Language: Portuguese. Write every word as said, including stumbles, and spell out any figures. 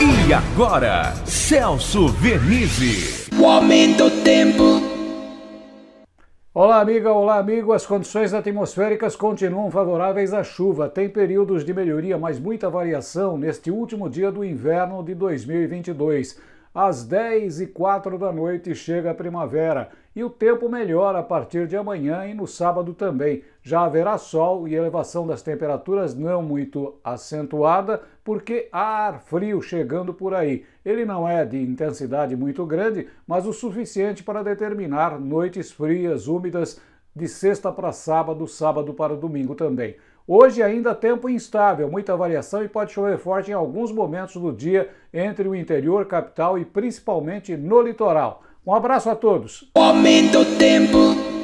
E agora, Celso Vernizzi. O aumento do tempo. Olá, amiga, olá, amigo. As condições atmosféricas continuam favoráveis à chuva. Tem períodos de melhoria, mas muita variação neste último dia do inverno de dois mil e vinte e dois. Às dez e quatro da noite chega a primavera e o tempo melhora a partir de amanhã e no sábado também. Já haverá sol e elevação das temperaturas não muito acentuada, porque há ar frio chegando por aí. Ele não é de intensidade muito grande, mas o suficiente para determinar noites frias, úmidas, de sexta para sábado, sábado para domingo também. Hoje ainda tempo instável, muita variação e pode chover forte em alguns momentos do dia entre o interior, capital e principalmente no litoral. Um abraço a todos. O aumento do tempo.